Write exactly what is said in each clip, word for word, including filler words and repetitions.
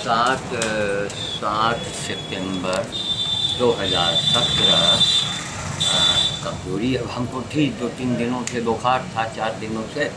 सात सात सितंबर दो हज़ार सत्रह। कमजोरी अब हमको थी, दो तीन दिनों से बुखार था, चार दिनों से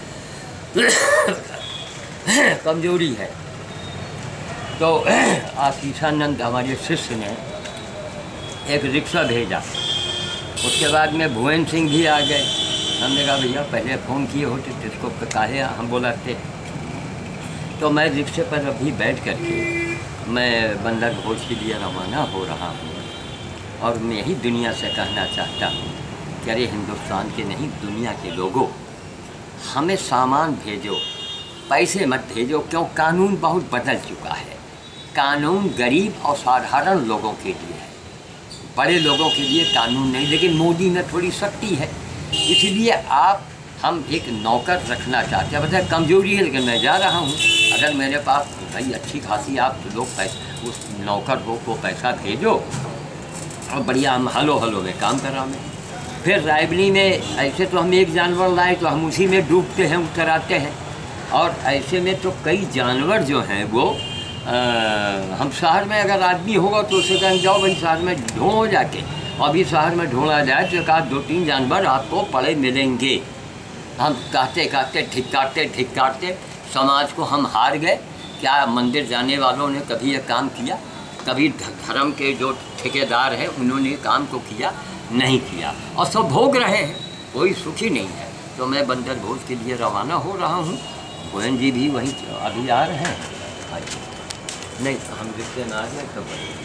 कमजोरी है। तो आशीषानंद हमारे शिष्य ने एक रिक्शा भेजा। उसके बाद में भुवन सिंह भी आ गए। हमने कहा भैया पहले फ़ोन किए होते तो इसको काहे हम बोला थे। तो मैं रिक्शे पर अभी बैठ कर के मैं बंदर भोज के लिए रवाना हो रहा हूँ और मैं यही दुनिया से कहना चाहता हूँ कि अरे हिंदुस्तान के नहीं दुनिया के लोगों, हमें सामान भेजो, पैसे मत भेजो। क्यों? कानून बहुत बदल चुका है। कानून गरीब और साधारण लोगों के लिए है, बड़े लोगों के लिए कानून नहीं। लेकिन मोदी में थोड़ी शक्ति है, इसलिए आप हम एक नौकर रखना चाहते हैं। बताए कमजोरी है लेकिन मैं जा रहा हूँ। अगर मेरे पास भाई अच्छी खासी आप लोग पैसे उस नौकर को, को पैसा भेजो और बढ़िया हम हलो हलो में काम करा में। फिर रायबनी में ऐसे तो हम एक जानवर लाए तो हम उसी में डूबते हैं, उतर आते हैं। और ऐसे में तो कई जानवर जो हैं वो आ, हम शहर में अगर आदमी होगा तो उसे कहें जाओ भाई शहर में ढूंढो जाके। अभी शहर में ढूंढा जाए तो एक आध दो तीन जानवर आपको पड़े मिलेंगे। हम कहते कहते ठिकाते ठिकाते समाज को हम हार गए। क्या मंदिर जाने वालों ने कभी ये काम किया? कभी धर्म के जो ठेकेदार हैं उन्होंने काम को किया? नहीं किया, और सब भोग रहे हैं, कोई सुखी नहीं है। तो मैं बंदर भोज के लिए रवाना हो रहा हूँ। गोयन जी भी वहीं अभी आ रहे हैं। नहीं हम रिश्ते में आ गए तो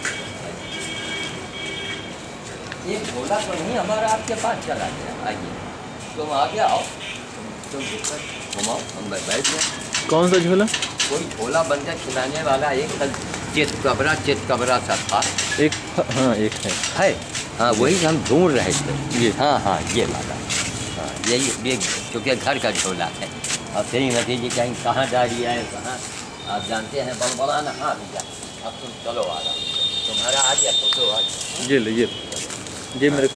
ये झोला तो नहीं हमारा आपके पास चला गया। आइए तुम आगे आओ, तुम दिक्कत घुमाओ, हम बैठ गए। कौन सा झोला? कोई झोला बंदर खिलाने वाला एक चित कबरा चित कबरा सा था एक। हाँ एक है है हाँ वही हम ढूंढ रहे थे। ये हाँ हाँ ये वाला। हाँ यही ये चूँकि घर का झोला है। और श्रीमती जी कहीं कहाँ जा रही है, कहाँ आप जानते हैं बड़बड़ाना। हाँ भैया अब तुम चलो आ रहा, तुम्हारा आ गया तो, तो आ गया। ये ले ये ये मेरे